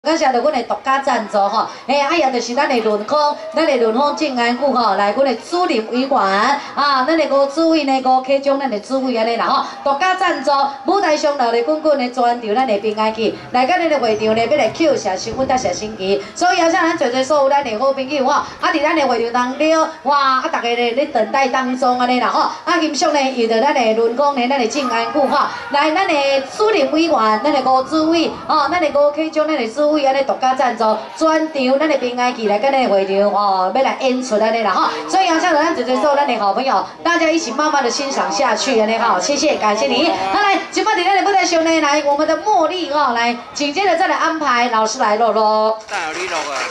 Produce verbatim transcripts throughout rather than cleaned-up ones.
感谢着阮的独家赞助吼，哎，啊也就是咱的润丰，咱的润丰静安区吼，来阮的主任委员啊，咱的吴主委呢，吴启忠，咱的主委安尼啦吼，独家赞助舞台上闹热滚滚的专场，咱的平安旗，来到咱的会场呢，要来扣谢新婚搭谢新旗，所以邀请咱在座所有咱的好朋友吼，啊，伫咱的会场当中，哇，啊，大家咧咧等待当中安尼啦吼，啊，欣赏呢，有着咱的润丰呢，咱的静安区吼，来咱的主任委员，咱的吴主委，哦，咱的吴启忠，咱的主。为安尼独家赞助专场，咱的平安旗来跟咱的会场哦，要来演出安尼啦吼，所以邀请到咱在座所有咱的好朋友，大家一起慢慢的欣赏下去安尼哈，谢谢，感谢你。好来，今摆在咱的舞台上呢，来我们的茉莉哦，来紧接着再来安排老师来录录。 你录啊，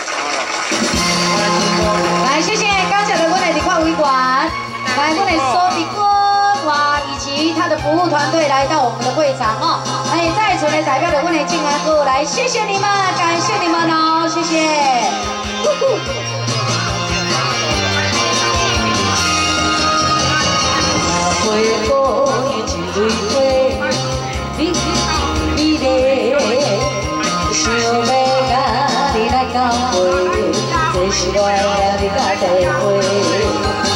来，谢谢，感谢的阮的立法委员，来阮的苏迪哥。哇，以及他的服务团队来到我们的会场哦，哎，再一次呢代表着我们的静安区来，谢谢你们，感谢你们哦，谢谢。花果一蕊花，你你咧，想要甲你来交会，这是我的你甲地花。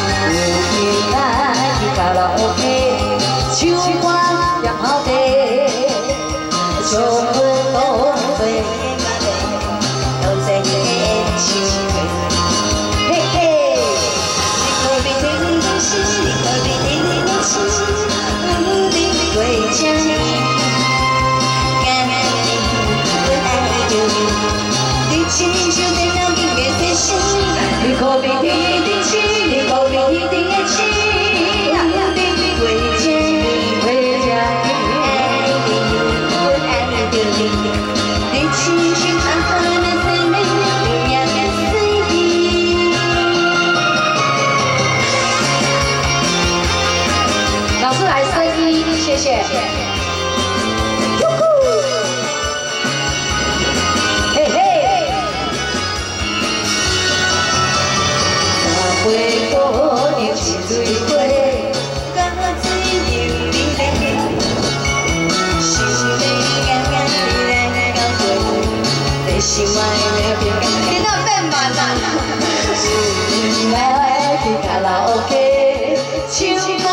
卡拉 OK， 唱歌也好听，唱阮都对，都在你心里。嘿嘿，你可别听东西，你可别听东西，不定会将你感染你，我爱着你，你亲像在那边的飞行，你可别听东西，你可别听东西。老师来声音，谢谢。嘿嘿。花果你是最花，甲水流你咧，是你眼眼你来交陪，这是我的平安。你那变慢啦。是来去卡拉 OK， 唱歌。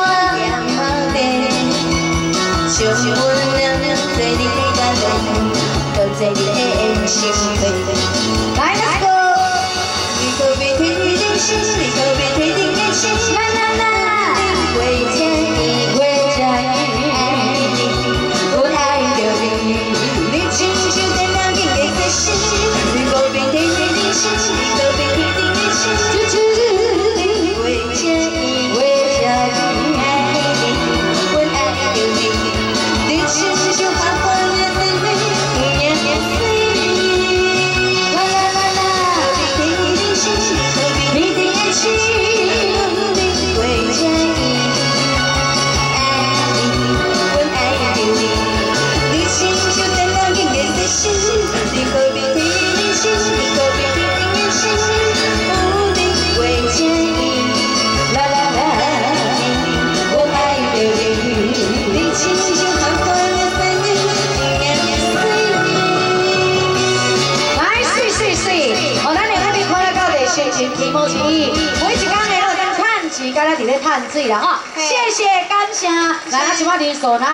像阮两两对你甲对，都在你的心里。来 ，Let's go！ 你可别听你的心，你可别听你的心，啦啦啦！会见你，会见你，爱你，我爱着你，你亲像在那边的飞行，你可别听你的心，你可别听你的心，会见你，会见你，爱你，我爱着你。亲像花花的妹妹，年年岁月。啦啦啦啦，可别听你的心，可别听你的心，会见你，爱你，我爱着你。你亲像在那边的飞行，你可别听你的心，你可别听你的心，不定会见你。啦啦啦，我爱着你，你亲像。题目之一，每一天的都当趁钱，敢若伫咧趁水啦吼！谢谢感谢，来，啊，即摆人数呢？